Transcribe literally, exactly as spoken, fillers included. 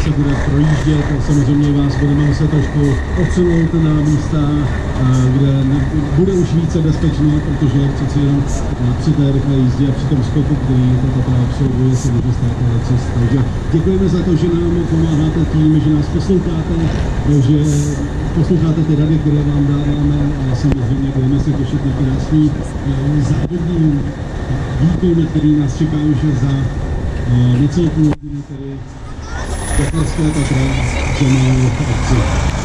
se bude projíždět. Samozřejmě vás budeme muset trošku odsunout na místa, kde bude už více bezpečné, protože přeci jenom při té rychlé jízdě a při tom skoku, který to Tatra absolvuje, se může stát leccos. Takže děkujeme za to, že nám pomáháte tím, že nás posloucháte, že posloucháte ty rady, které vám dáváme a samozřejmě budeme se těšit na krásný závodní výkon, který nás čeká už za necelou půl hodiny, tedy Tatarské Tatra, že máme v akci.